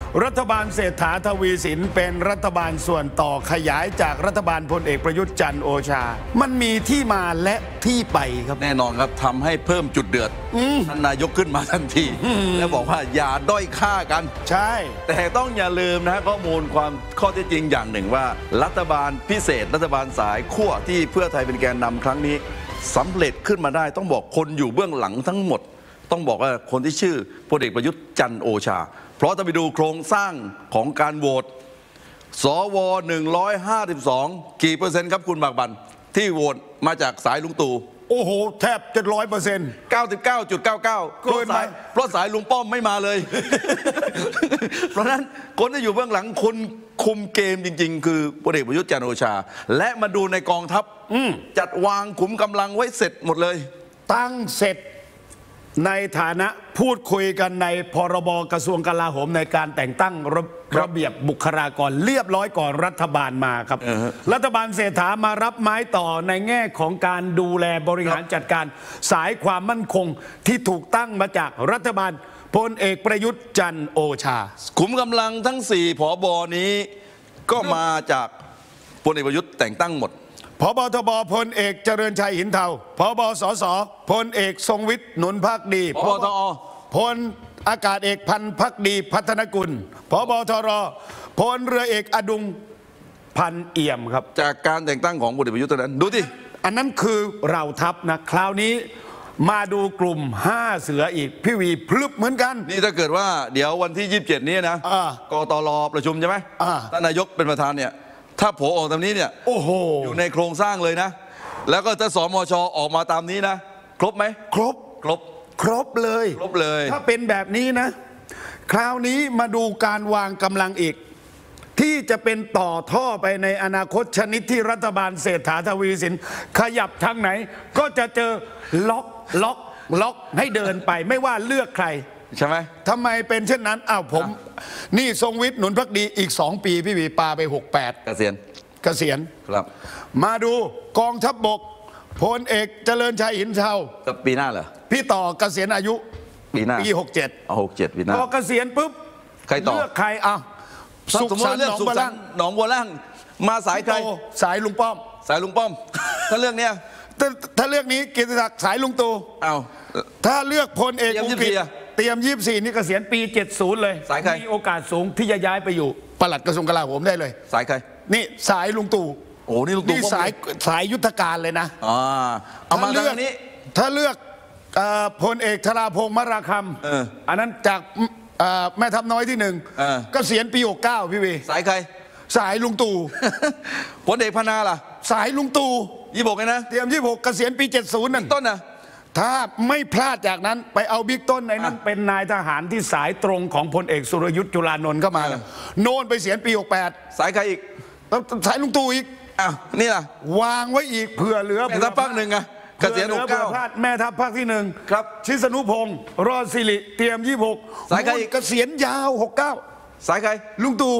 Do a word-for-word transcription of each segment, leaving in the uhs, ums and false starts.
รัฐบาลเศรษฐาทวีสินเป็นรัฐบาลส่วนต่อขยายจากรัฐบาลพลเอกประยุทธ์จันทร์โอชามันมีที่มาและที่ไปครับแน่นอนครับทำให้เพิ่มจุดเดือดท่านนายกขึ้นมาทันทีแล้วบอกว่าอย่าด้อยค่ากันใช่แต่ต้องอย่าลืมนะข้อมูลความข้อเท็จจริงอย่างหนึ่งว่ารัฐบาลพิเศษรัฐบาลสายขั้วที่เพื่อไทยเป็นแกนนำครั้งนี้สำเร็จขึ้นมาได้ต้องบอกคนอยู่เบื้องหลังทั้งหมดต้องบอกว่าคนที่ชื่อพลเอกประยุทธ์จันทร์โอชาเพราะถ้าไปดูโครงสร้างของการโหวตสวหนึ่งร้อยห้าสิบสองกี่เปอร์เซ็นต์ครับคุณบากบันที่โหวตมาจากสายลุงตู่โอ้โหแทบจะร้อยเปอร์เซ็นต์เก้าสิบเก้าจุดเก้าเก้าเกินไปเพราะสายลุงป้อมไม่มาเลย เพราะนั้นคนที่อยู่เบื้องหลังคนคุมเกมจริงๆคือพลเอกประยุทธ์จันทร์โอชาและมาดูในกองทัพจัดวางขุมกำลังไว้เสร็จหมดเลยตั้งเสร็จในฐานะพูดคุยกันในพรบกระทรวงกลาโหมในการแต่งตั้งระระเบียบบุคลากรเรียบร้อยก่อนรัฐบาลมาครับรัฐบาลเศรษฐามารับไม้ต่อในแง่ของการดูแลบริหารจัดการสายความมั่นคงที่ถูกตั้งมาจากรัฐบาลพลเอกประยุทธ์จันทร์โอชาขุมกำลังทั้งสี่ผบนี้ก็มาจากพลเอกประยุทธ์แต่งตั้งหมดผบทบพลเอกเจริญชัยหินเทาผบสสพลเอกทรงวิทย์หนุนภักดีผบทอพลอากาศเอกพันภักดีพัฒนกุลผบทรพลเรือเอกอดุงพันเอี่ยมครับจากการแต่งตั้งของพลเอกประยุทธ์นั้นดูที่อันนั้นคือเราทัพนะคราวนี้มาดูกลุ่มห้าเสืออีกพี่วีพลึบเหมือนกันนี่ถ้าเกิดว่าเดี๋ยววันที่ยี่สิบเจ็ดนี้นะกตรประชุมใช่ไหมท่านนายกเป็นประธานเนี่ยถ้าโผล่ออกตามนี้เนี่ยโอ้โหอยู่ในโครงสร้างเลยนะแล้วก็ถ้าสมชออกมาตามนี้นะครบไหมครบครบครบเลยครบเลยถ้าเป็นแบบนี้นะคราวนี้มาดูการวางกำลังอีกที่จะเป็นต่อท่อไปในอนาคตชนิดที่รัฐบาลเศรษฐาทวีสินขยับทางไหนก็จะเจอล็อกล็อกล็อกให้เดินไปไม่ว่าเลือกใครใช่ไหมทำไมเป็นเช่นนั้นอ้าวผมนี่ทรงวิทย์หนุนภักดีอีกสองปีพี่วีปาไปหกแปดเกษียณเกษียณครับมาดูกองทัพบกพลเอกเจริญชัยหินเทากับปีหน้าเหรอพี่ต่อเกษียณอายุปีหน้าปีหกเจ็ดเอาหกเจ็ดปีหน้าพอเกษียณปุ๊บใครต่อเลือกใครอ่ะสุขสันต์หนองบัวล่างหนองบัวล่างมาสายใครสายลุงป้อมสายลุงป้อมถ้าเรื่องเนี้ยถ้าเลือกนี้กิติศักดิ์สายลุงตู่เอาถ้าเลือกพลเอกอุกิจเตรียมยี่สิบสี่นี่เกษียณปีเจ็ดสิบเลยสายใครมีโอกาสสูงที่จะย้ายไปอยู่ปลัดกระทรวงกลาโหมได้เลยสายใครนี่สายลุงตู่โอ้นี่ลุงตู่นี่สายสายยุทธการเลยนะอ๋อเอามาเลือกนี้ถ้าเลือกพลเอกธราพงษ์มราคำอันนั้นจากแม่ทัพน้อยที่หนึ่งเกษียณปีหกเก้าพี่วีสายใครสายลุงตู่พลเอกพนาล่ะสายลุงตู่ยี่หกไงนะเตรียมยี่หกเกษียณปีเจ็ดสิบนั่นต้นนะถ้าไม่พลาดจากนั้นไปเอาบิ๊กต้นในนั้นเป็นนายทหารที่สายตรงของพลเอกสุรยุทธ์จุลานนท์เข้ามาโน่นไปเสียณปีหกแปดสายใครอีกสายลุงตู่อีกอ้าวนี่ล่ะวางไว้อีกเผื่อเหลือแม่ทัพภาคหนึ่งอะเกษียณหกเก้าพลาดแม่ทัพภาคที่หนึ่งครับชิสนุพงศ์รอดสิริเตรียมยี่หกสายใครอีกเกษียณยาวหกเก้าสายใครลุงตู่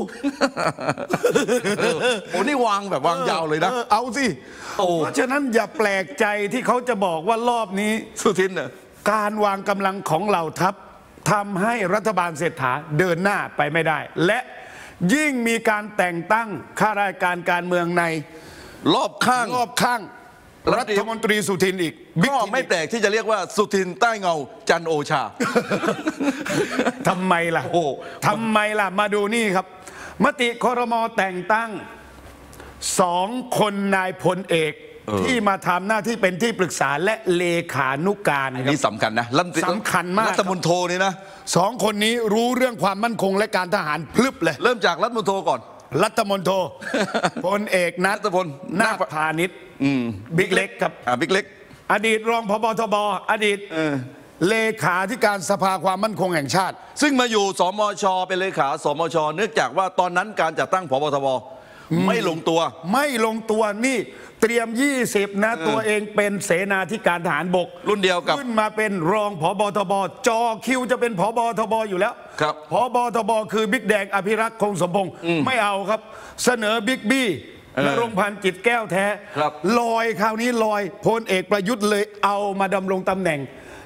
โอ้นี่วางแบบวางยาวเลยนะเอาสิเพราะฉะนั้นอย่าแปลกใจที่เขาจะบอกว่ารอบนี้สุทินเนอะการวางกำลังของเหล่าทัพทำให้รัฐบาลเศรษฐาเดินหน้าไปไม่ได้และยิ่งมีการแต่งตั้งข้าราชการการเมืองในรอบข้างรอบข้างรัฐมนตรีสุทินอีกก็ไม่แปลกที่จะเรียกว่าสุทินใต้เงาจันโอชาทำไมล่ะโอ้ทำไมล่ะมาดูนี่ครับมติครม.แต่งตั้งสองคนนายพลเอกที่มาทำหน้าที่เป็นที่ปรึกษาและเลขานุการอันนี้สำคัญนะสำคัญมากรัฐมนตรีนี่นะสองคนนี้รู้เรื่องความมั่นคงและการทหารพลึบเลยเริ่มจากรัฐมนตรีก่อนรัฐมนตรีพลเอกณัฐพลนาคพาณิชย์บิ๊กเล็กครับบิ๊กเล็กอดีตรองผบ.ทบ.อดีตเลขาธิการสภาความมั่นคงแห่งชาติซึ่งมาอยู่สมช.เป็นเลขาสมช.เนื่องจากว่าตอนนั้นการจัดตั้งผบ.ทบ.ไม่ลงตัวไม่ลงตัวนี่เตรียมยี่สิบนะตัวเองเป็นเสนาธิการทหารบกรุ่นเดียวกับขึ้นมาเป็นรองผบ.ทบ.จอคิวจะเป็นผบ.ทบ.อยู่แล้วครับผบ.ทบ.คือบิ๊กแดงอภิรักษ์คงสมพงษ์ไม่เอาครับเสนอบิ๊กบี้นรงค์พันธ์จิตแก้วแท้ลอยคราวนี้ลอยพลเอกประยุทธ์เลยเอามาดำรงตำแหน่ง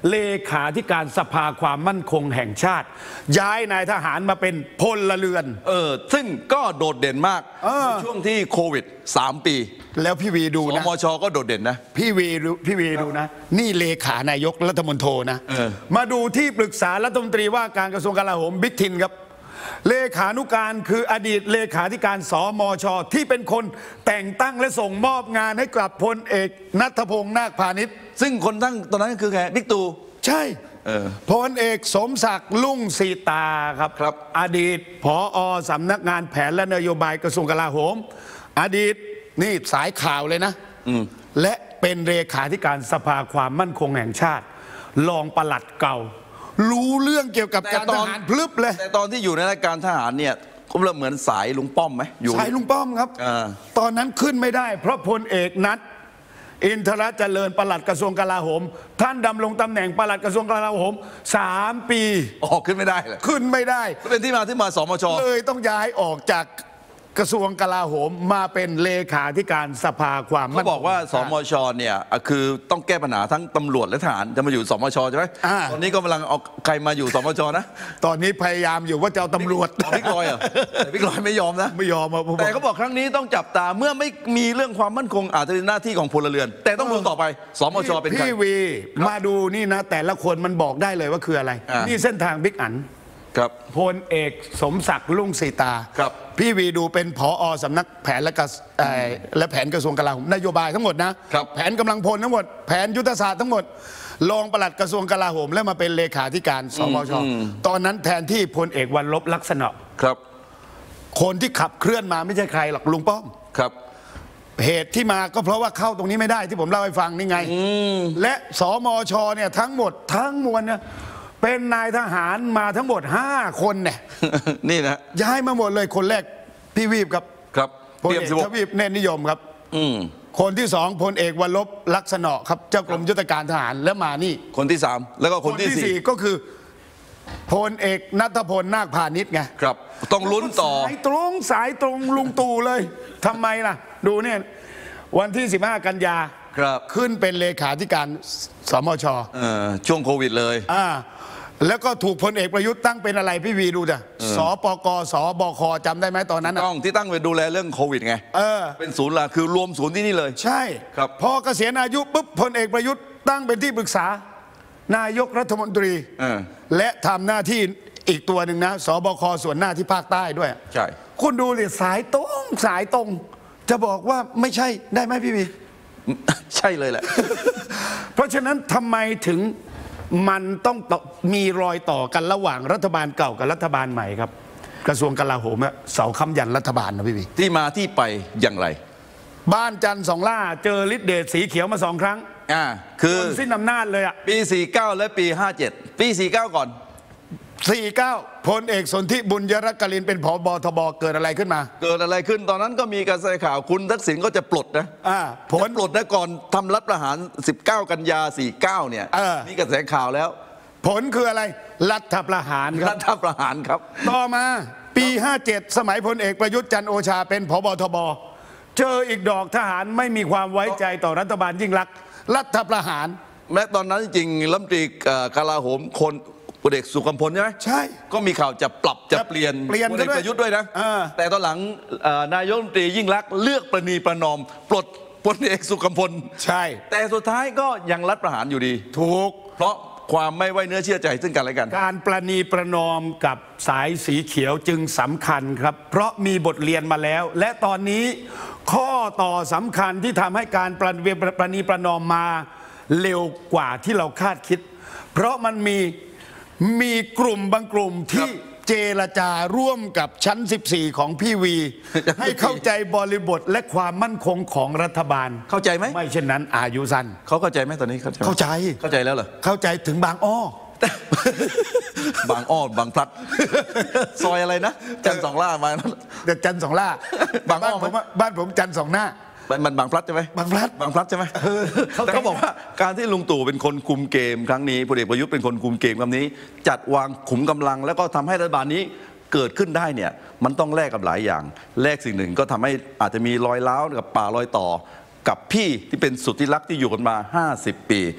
เลขาธิการสภาความมั่นคงแห่งชาติ ย้ายนายทหารมาเป็นพลเรือนเออซึ่งก็โดดเด่นมากเออในช่วงที่โควิดสามปีแล้วพี่วีดูสนะมชก็โดดเด่นนะพี่วีดูพี่วีดูนะ นี่เลขานายกรัฐมนตรีนะเออมาดูที่ปรึกษารัฐมนตรีว่าการกระทรวงกลาโหมบิ๊กทินครับเลขานุการคืออดีตเลขาธิการสมชที่เป็นคนแต่งตั้งและส่งมอบงานให้กับพลเอกณัฐพงษ์นาคพานิชซึ่งคนตั้งตอนนั้นคือใครบิ๊กตู่ใช่เออพลเอกสมศักดิ์ลุ่งสีตาครับครับอดีตผอสำนักงานแผนและนโยบายกระทรวงกลาโหม อดีตนี่สายข่าวเลยนะ และเป็นเลขาธิการสภาความมั่นคงแห่งชาติรองปลัดเก่า รู้เรื่องเกี่ยวกับการทหารพลึบเลยแต่ตอนที่อยู่ในรายการทหารเนี่ยก็เริ่มเหมือนสายลุงป้อมไหมอยู่สายลุงป้อมครับอ่าตอนนั้นขึ้นไม่ได้ เพราะพลเอกนัทอินทรเจริญปลัดกระทรวงกลาโหม ท่านดำรงตำแหน่งปลัดกระทรวงกลาโหมสามปีออกขึ้นไม่ได้เลยขึ้นไม่ได้เป็นที่มาที่มาสมชเลยต้องย้ายออกจากกระทรวงกลาโหมมาเป็นเลขาธิการสภาความมั่นคงเขาบอกว่าสมชเนี่ยอ่ะคือต้องแก้ปัญหาทั้งตำรวจและทหารจะมาอยู่สมชใช่ไหมอ่าตอนนี้ก็กำลังเอาใครมาอยู่สมชนะตอนนี้พยายามอยู่ว่าจะเอาตำรวจอ๋อบิ๊กลอยเหรอแต่บิ๊กลอยไม่ยอมนะไม่ยอมอะผมแต่เขาบอกครั้งนี้ต้องจับตาเมื่อไม่มีเรื่องความมั่นคงอาจจะเป็นหน้าที่ของพลเรือน แต่ต้องดูต่อไปสมชเป็นใครพี่วีมาดูนี่นะ แต่ละคนมันบอกได้เลยว่าคืออะไรอ่านี่นี่เส้นทางบิ๊กอันครับพลเอกสมศักดิ์ลุ่งสีตาครับพี่วีดูเป็นผอสำนักแผนและกระเอ่อและแผนกระทรวงกลาโหมนโยบายทั้งหมดนะครับ แผนกำลังพลทั้งหมด แผนยุทธศาสตร์ทั้งหมดรองปลัดกระทรวงกลาโหม แล้วมาเป็นเลขาธิการสมชตอนนั้นแทนที่พลเอกวันลบลักษณะครับคนที่ขับเคลื่อนมาไม่ใช่ใครหรอกลุงป้อมครับเหตุที่มาก็เพราะว่าเข้าตรงนี้ไม่ได้ที่ผมเล่าให้ฟังนี่ไงและสมชเนี่ยทั้งหมดทั้งมวลเนี่ยเป็นนายทหารมาทั้งหมดห้าคนเนี่ยนี่นะย้ายมาหมดเลยคนแรกพี่วีบครับครับพลเตรียเอมกสิบหทกวีปเนตรนิยมครับอืมคนที่สองพลเอกวันลบลักษณะครับเจ้ากรมยุทธการทหารและมานี่คนที่สามแล้วก็คนที่สี่ก็คือพลเอกณัฐพลนาคพานิชไงครับต้องลุ้นต่อสายตรงสายตรงลุงตู่เลยทำไมล่ะ ดูเนี่ยวันที่สิบห้ากันยาครับขึ้นเป็นเลขาธิการสมชเอ่อช่วงโควิดเลยอ่าแล้วก็ถูกพลเอกประยุทธ์ตั้งเป็นอะไรพี่วีดูจ้ะสปกสบคจำได้ไหมตอนนั้นน่ะต้องที่ตั้งไปดูแลเรื่องโควิดไงเออเป็นศูนย์หลักคือรวมศูนย์ที่นี่เลยใช่ครับพอเกษียณอายุปุ๊บพลเอกประยุทธ์ตั้งเป็นที่ปรึกษา นายกรัฐมนตรีเออและทำหน้าที่อีกตัวหนึ่งนะสบคส่วนหน้าที่ภาคใต้ด้วยใช่คุณดูสิสายตรงสายตรง จะบอกว่าไม่ใช่ได้ไหมพี่วีใช่เลยแหละเพราะฉะนั้นทำไมถึงมันต้องต่อมีรอยต่อกันระหว่างรัฐบาลเก่ากับรัฐบาลใหม่ครับ กระทรวงกลาโหมอะเสาค้ำยันรัฐบาลนะพี่วีที่มาที่ไปอย่างไรบ้านจันทร์สองล่าเจอฤทธิ์เดชสีเขียวมาสองครั้งอ่าคือจนสิ้นอำนาจเลยอะปี สี่เก้า และปี ห้าเจ็ด ปี สี่เก้า ก่อนสี่เก้าพลเอกสนธิบุญยรักกลินเป็นผบทบเกิดอะไรขึ้นมาเกิดอะไรขึ้นตอนนั้นก็มีกระแสข่าวคุณทักษิณก็จะปลดนะอ่าผลจะปลดนะก่อนทำรัฐประหาร สิบเก้า กันยา สี่เก้า เนี่ยเออมีกระแสข่าวแล้วผลคืออะไร รัฐประหารครัรับฐประหารครับต่อมาปี ห้าเจ็ด สมัยพลเอกประยุทธ์จันทร์โอชาเป็นผบทบเจออีกดอกทหารไม่มีความไว้ใจต่อรัฐบาลยิ่งลักษณ์รัฐประหารแม้ตอนนั้นจริงๆรัฐมนตรีเอ่อกลาโหมคนพลเอกสุกัมพลใช่ไหมใช่ก็มีข่าวจะปรับจะจะเปลี่ยนเปลี่ยนพลเอกด้วยประยุทธ์ด้วยนะเออแต่ตอนหลังเอ่อนายกรัฐมนตรียิ่งลักษณ์เลือกประนีประนอม ปลดพลเอกสุกัมพลใช่แต่สุดท้ายก็ยังรัฐประหารอยู่ดีถูกเพราะความไม่ไว้เนื้อเชื่อใจซึ่งกันและกันการประนีประนอมกับสายสีเขียวจึงสำคัญครับ เพราะมีบทเรียนมาแล้ว และตอนนี้ข้อต่อสำคัญที่ทำให้การประนีประนีประนอมมาเร็วกว่าที่เราคาดคิด เพราะมันมีมีกลุ่มบางกลุ่มที่เจรจาร่วมกับชั้น สิบสี่ ของพี่วี ให้เข้าใจบริบทและความมั่นคงของรัฐบาลเข้าใจไหมไม่เช่นนั้นอายุสั้นเขาเข้าใจไหมตอนนี้เข้าใจไหมเข้าใจเข้าใจแล้วเหรอเข้าใจถึงบางอ้อบางอ้อบางพลัด ซอยอะไรนะจันทร์สองล่ามานั่นแต่จันทร์สองล่าบางอ้บ้าอน ไหมผมอะบ้านผมจันทร์สองหน้ามันมันบางพลัดใช่ไหมบางพลัดบางพลัดใช่ไหมแต่เขาบอกว่าการที่ลุงตู่เป็นคนคุมเกมครั้งนี้พลเอกประยุทธ์เป็นคนคุมเกมครั้งนี้ จัดวางขุมกำลังแล้วก็ทำให้รัฐบาลนี้เกิดขึ้นได้เนี่ยมันต้องแลกกับหลายอย่างแลกสิ่งหนึ่งก็ทำให้อาจจะมีรอยร้าวกับป่ารอยต่อ กับพี่ที่เป็นสุดที่รักที่อยู่กันมา ห้าสิบ ปี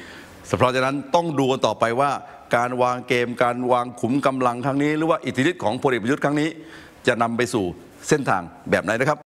เพราะฉะนั้นต้องดูกันต่อไปว่าการวางเกมการวางขุมกำลังครั้งนี้หรือว่าอิทธิฤทธิ์ของพลเอกประยุทธ์ครั้งนี้จะนำไปสู่เส้นทางแบบไหนนะครับ